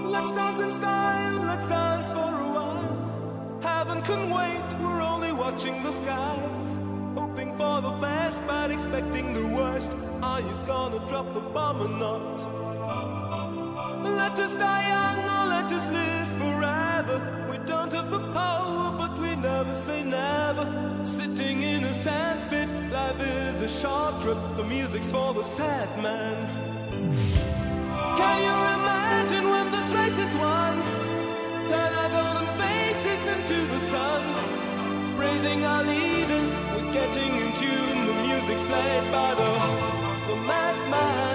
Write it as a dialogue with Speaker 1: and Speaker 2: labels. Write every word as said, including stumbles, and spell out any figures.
Speaker 1: Let's dance in style, let's dance for a while. Heaven can wait, we're only watching the skies. Hoping for the best, but expecting the worst. Are you gonna drop the bomb or not? Let us die young or let us live forever. We don't have the power, but we never say never. Sitting in a sandpit, life is a short trip. The music's for the sad man. Can you imagine when this race is won? Turn our golden faces into the sun. Praising our leaders, we're getting in tune. The music's played by the, the madman.